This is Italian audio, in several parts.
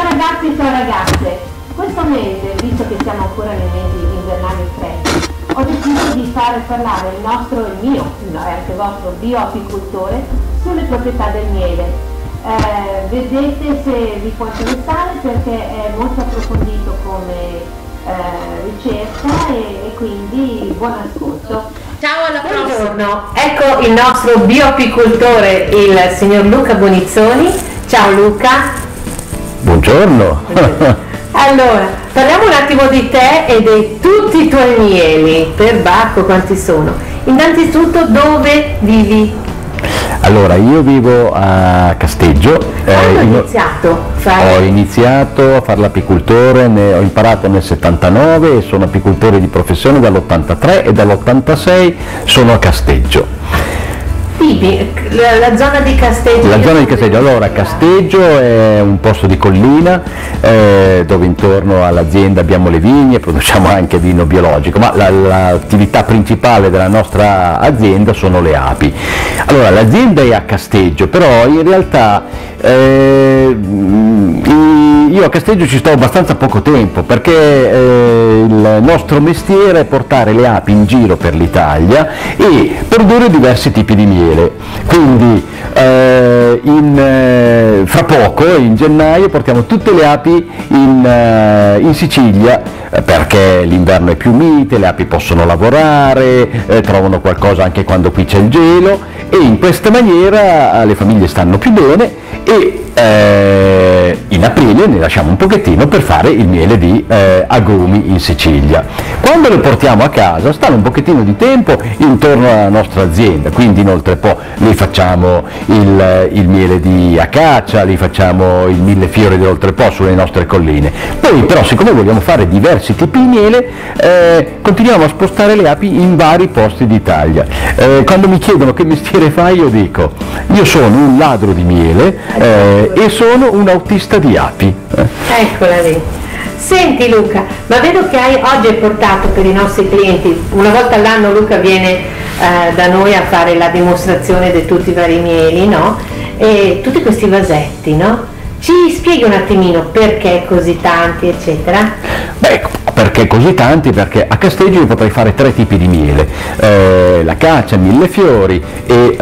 Ciao ragazzi, ciao ragazze. Questo mese, visto che siamo ancora nei mesi invernali freddi, ho deciso di fare parlare il mio e anche il vostro bioapicoltore sulle proprietà del miele. Vedete se vi può interessare perché è molto approfondito come ricerca e quindi buon ascolto. Ciao, alla prossima. Buongiorno, ecco il nostro bioapicoltore, il signor Luca Bonizzoni. Ciao Luca. Buongiorno. Allora, parliamo un attimo di te e di tutti i tuoi mieli. Per Bacco quanti sono? Innanzitutto dove vivi? Allora, io vivo a Casteggio. Ho iniziato a fare l'apicoltore, ho imparato nel 79 e sono apicoltore di professione dall'83 e dall'86 sono a Casteggio. La zona di Casteggio. La zona di Casteggio, allora Casteggio è un posto di collina dove intorno all'azienda abbiamo le vigne, produciamo anche vino biologico, ma l'attività principale della nostra azienda sono le api. Allora l'azienda è a Casteggio, però in realtà io a Casteggio ci sto abbastanza poco tempo perché il nostro mestiere è portare le api in giro per l'Italia e produrre diversi tipi di miele. Quindi fra poco, in gennaio, portiamo tutte le api in Sicilia perché l'inverno è più mite, le api possono lavorare, trovano qualcosa anche quando qui c'è il gelo e in questa maniera le famiglie stanno più bene e in aprile ne lasciamo un pochettino per fare il miele di agrumi in Sicilia. Quando le portiamo a casa stanno un pochettino di tempo intorno alla nostra azienda, quindi inoltre poi li facciamo il miele di acacia, li facciamo il millefiori dell'Oltrepo sulle nostre colline. Poi però siccome vogliamo fare diversi tipi di miele continuiamo a spostare le api in vari posti d'Italia. Quando mi chiedono che mestiere fai io dico io sono un ladro di miele e sono un autista di api. Eccola lì. Senti Luca, ma vedo che oggi hai portato per i nostri clienti, una volta all'anno Luca viene da noi a fare la dimostrazione di tutti i vari mieli, no? E tutti questi vasetti, no? Ci spieghi un attimino perché così tanti, eccetera? Beh, perché così tanti? Perché a Casteggio io potrei fare 3 tipi di miele, l'acacia, millefiori e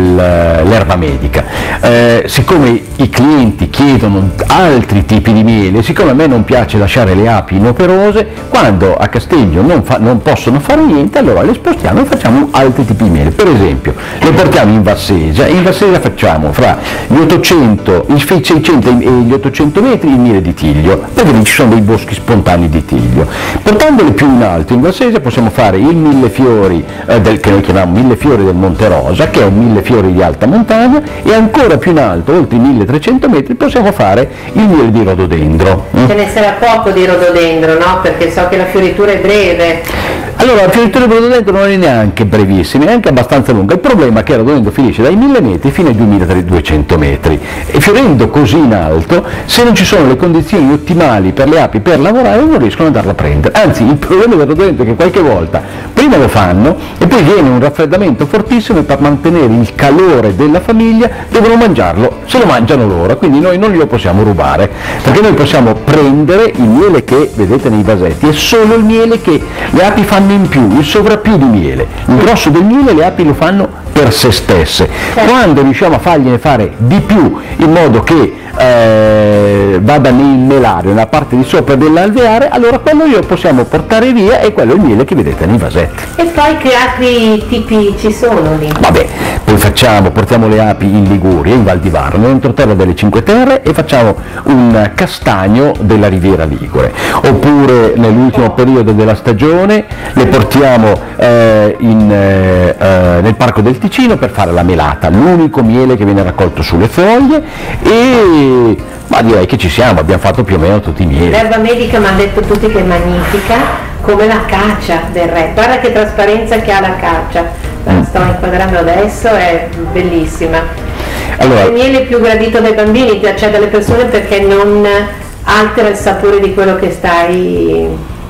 l'erba medica. Siccome i clienti chiedono altri tipi di miele, siccome a me non piace lasciare le api inoperose, quando a Casteggio non possono fare niente, allora le spostiamo e facciamo altri tipi di miele. Per esempio, le portiamo in Vassesia, e in Vassesia facciamo fra gli 800, i 600 e gli 800 metri il miele di tiglio, perché lì ci sono dei boschi spontanei di tiglio. Portandole più in alto in Valsesia possiamo fare il millefiori che noi chiamiamo millefiori del Monte Rosa, che è un millefiori di alta montagna, e ancora più in alto, oltre i 1300 metri, possiamo fare il miele di rododendro. Ce ne sarà poco di rododendro, no? Perché so che la fioritura è breve. Allora, la fioritura di rododendro non è neanche brevissima, è anche abbastanza lunga. Il problema è che il rododendro finisce dai 1000 metri fino ai 2200 metri e fiorendo così in alto, se non ci sono le condizioni ottimali per le api per lavorare, non riescono ad andarla a prendere. Anzi, il problema del rododendro è che qualche volta prima lo fanno e poi viene un raffreddamento fortissimo e per mantenere il calore della famiglia devono mangiarlo, se lo mangiano loro, quindi noi non glielo possiamo rubare, perché noi possiamo prendere il miele che vedete nei vasetti, è solo il miele che le api fanno in più, il sovrappiù di miele. Il grosso del miele le api lo fanno per se stesse. Quando riusciamo a fargliene fare di più in modo che vada nel melario, nella parte di sopra dell'alveare, allora quello lo possiamo portare via e quello è il miele che vedete nei vasetti. E poi che altri tipi ci sono lì? Vabbè, poi portiamo le api in Liguria, in Val di Varno, nell'entroterra delle Cinque Terre, e facciamo un castagno della Riviera Ligure. Oppure nell'ultimo periodo della stagione le portiamo nel Parco del Ticino per fare la melata, l'unico miele che viene raccolto sulle foglie, ma direi che ci siamo, abbiamo fatto più o meno tutti i mieli. L'erba medica mi hanno detto tutti che è magnifica, come la caccia del re. Guarda che trasparenza che ha la caccia, la sto inquadrando adesso, è bellissima. Allora, è il miele più gradito dai bambini, cioè dalle persone, perché non altera il sapore di quello che stai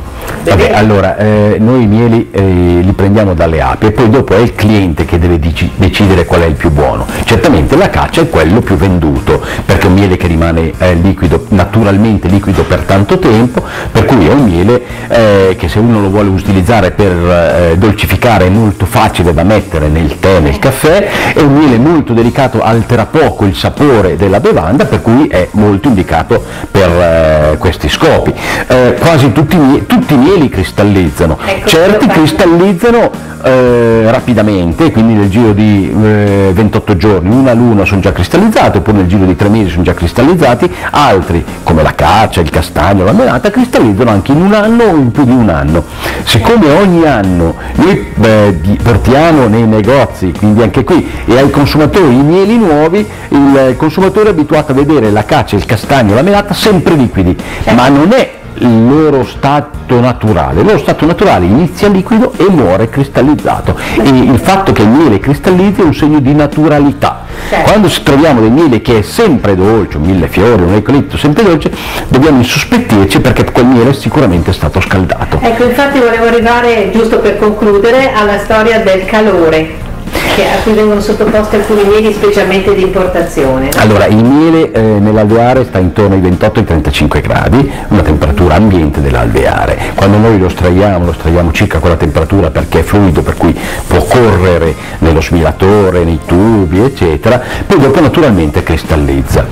Vabbè, allora, noi i mieli li prendiamo dalle api e poi dopo è il cliente che deve decidere qual è il più buono. Certamente la caccia è quello più venduto, perché è un miele che rimane liquido, naturalmente liquido per tanto tempo, per cui è un miele che se uno lo vuole utilizzare per dolcificare è molto facile da mettere nel tè, nel caffè, è un miele molto delicato, altera poco il sapore della bevanda, per cui è molto indicato per questi scopi. Quasi tutti i mieli cristallizzano, ecco, certi cristallizzano rapidamente, quindi nel giro di 28 giorni, una all'uno sono già cristallizzati, oppure nel giro di 3 mesi sono già cristallizzati, altri come la cacia, il castagno, la melata cristallizzano anche in un anno o in più di un anno. Siccome ogni anno noi portiamo nei negozi, quindi anche qui, e ai consumatori i mieli nuovi, il consumatore è abituato a vedere la cacia, il castagno, la melata sempre liquidi, ma non è il loro stato naturale inizia liquido e muore cristallizzato, e il fatto che il miele cristallizzi è un segno di naturalità. Quando troviamo dei mieli che è sempre dolce, un millefiori, un eucalipto sempre dolce, dobbiamo insospettirci perché quel miele sicuramente è stato scaldato. Ecco, infatti volevo arrivare, giusto per concludere, alla storia del calore, a cui vengono sottoposti alcuni mieli specialmente di importazione. Allora, il miele nell'alveare sta intorno ai 28 ai 35 gradi, una temperatura ambiente dell'alveare. Quando noi lo estraiamo circa quella temperatura perché è fluido, per cui può correre nello smilatore, nei tubi, eccetera, poi dopo naturalmente cristallizza.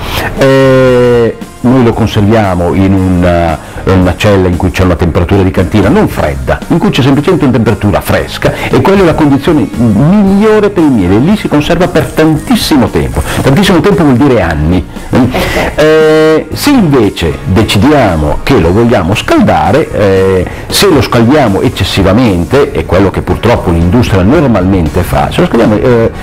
Noi lo conserviamo in una cella in cui c'è una temperatura di cantina non fredda, in cui c'è semplicemente una temperatura fresca, e quella è la condizione migliore per il miele, lì si conserva per tantissimo tempo vuol dire anni. Se invece decidiamo che lo vogliamo scaldare, se lo scaldiamo eccessivamente, è quello che purtroppo l'industria normalmente fa, se lo scaldiamo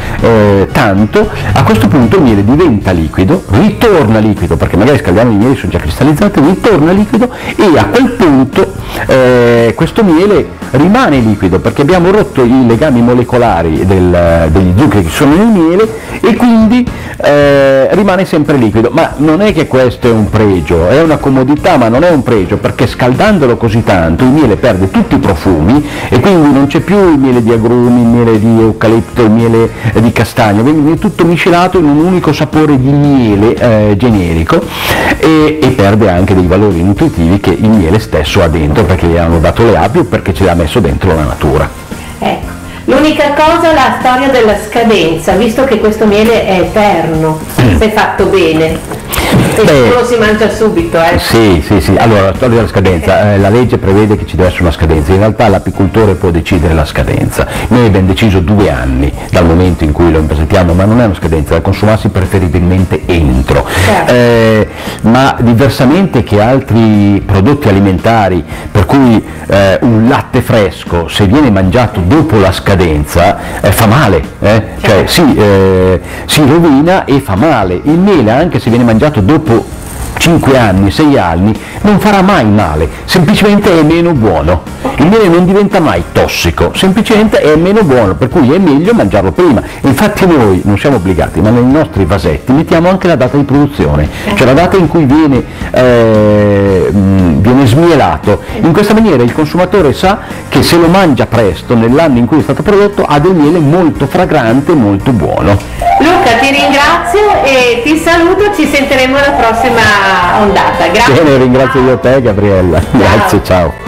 tanto, a questo punto il miele diventa liquido, ritorna liquido, perché magari scaldiamo i mieli sono già cristallizzati, ritorna liquido, e a quel punto questo miele rimane liquido perché abbiamo rotto i legami molecolari degli zuccheri che sono nel miele, e quindi rimane sempre liquido. Ma non è che questo è un pregio, è una comodità, ma non è un pregio, perché scaldandolo così tanto il miele perde tutti i profumi e quindi non c'è più il miele di agrumi, il miele di eucalipto, il miele di castagno, viene tutto miscelato in un unico sapore di miele generico, e perde anche dei valori nutritivi che il miele stesso ha dentro, perché gli hanno dato le api o perché ce l'ha messo dentro la natura. Ecco, l'unica cosa è la storia della scadenza, visto che questo miele è eterno, se è fatto bene. E lo si mangia subito, Sì, allora la storia della scadenza, la legge prevede che ci deve essere una scadenza, in realtà l'apicoltore può decidere la scadenza. Noi abbiamo deciso 2 anni dal momento in cui lo impresentiamo, ma non è una scadenza, da consumarsi preferibilmente entro. Ma diversamente che altri prodotti alimentari, per cui un latte fresco, se viene mangiato dopo la scadenza, fa male, cioè si rovina e fa male. Il miele, anche se viene mangiato dopo 5 anni, 6 anni, non farà mai male, semplicemente è meno buono. Il miele non diventa mai tossico, semplicemente è meno buono, per cui è meglio mangiarlo prima. Infatti noi non siamo obbligati, ma nei nostri vasetti mettiamo anche la data di produzione, cioè la data in cui viene smielato. In questa maniera il consumatore sa che se lo mangia presto, nell'anno in cui è stato prodotto, ha del miele molto fragrante e molto buono. Luca, ti ringrazio e ti saluto, ci sentiremo alla prossima ondata. Grazie. Bene, ringrazio io te, Gabriella. Grazie, ciao.